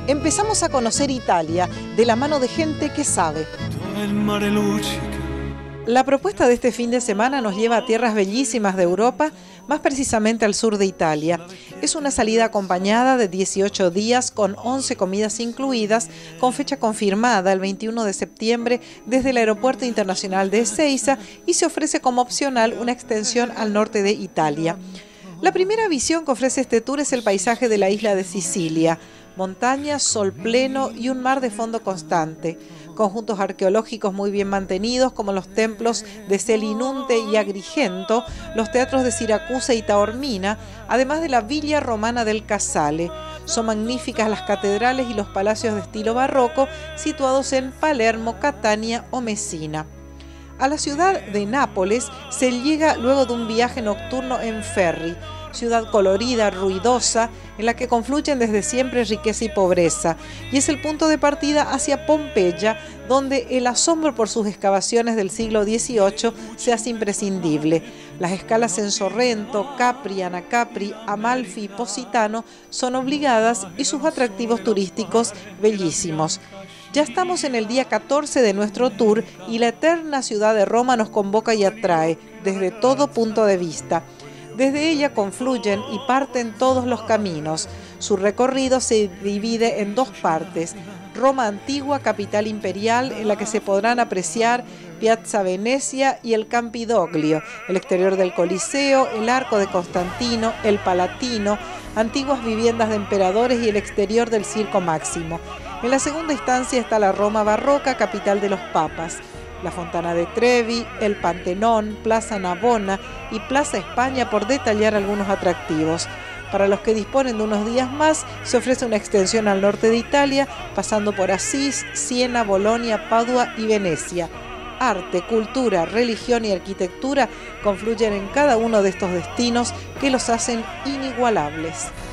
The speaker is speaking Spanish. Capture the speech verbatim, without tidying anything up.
Empezamos a conocer Italia de la mano de gente que sabe. La propuesta de este fin de semana nos lleva a tierras bellísimas de Europa, más precisamente al sur de Italia. Es una salida acompañada de dieciocho días con once comidas incluidas, con fecha confirmada el veintiuno de septiembre desde el Aeropuerto Internacional de Ezeiza, y se ofrece como opcional una extensión al norte de Italia. La primera visión que ofrece este tour es el paisaje de la isla de Sicilia. Montañas, sol pleno y un mar de fondo constante. Conjuntos arqueológicos muy bien mantenidos como los templos de Selinunte y Agrigento, los teatros de Siracusa y Taormina, además de la villa romana del Casale. Son magníficas las catedrales y los palacios de estilo barroco situados en Palermo, Catania o Messina. A la ciudad de Nápoles se llega luego de un viaje nocturno en ferry, ciudad colorida, ruidosa, en la que confluyen desde siempre riqueza y pobreza, y es el punto de partida hacia Pompeya, donde el asombro por sus excavaciones del siglo dieciocho se hace imprescindible. Las escalas en Sorrento, Capri, Anacapri, Amalfi y Positano son obligadas y sus atractivos turísticos bellísimos. Ya estamos en el día catorce de nuestro tour y la eterna ciudad de Roma nos convoca y atrae desde todo punto de vista. Desde ella confluyen y parten todos los caminos. Su recorrido se divide en dos partes. Roma antigua, capital imperial, en la que se podrán apreciar Piazza Venecia y el Campidoglio, el exterior del Coliseo, el Arco de Constantino, el Palatino, antiguas viviendas de emperadores y el exterior del Circo Máximo. En la segunda instancia está la Roma barroca, capital de los papas. La Fontana de Trevi, el Pantenón, Plaza Navona y Plaza España, por detallar algunos atractivos. Para los que disponen de unos días más, se ofrece una extensión al norte de Italia, pasando por Asís, Siena, Bolonia, Padua y Venecia. Arte, cultura, religión y arquitectura confluyen en cada uno de estos destinos que los hacen inigualables.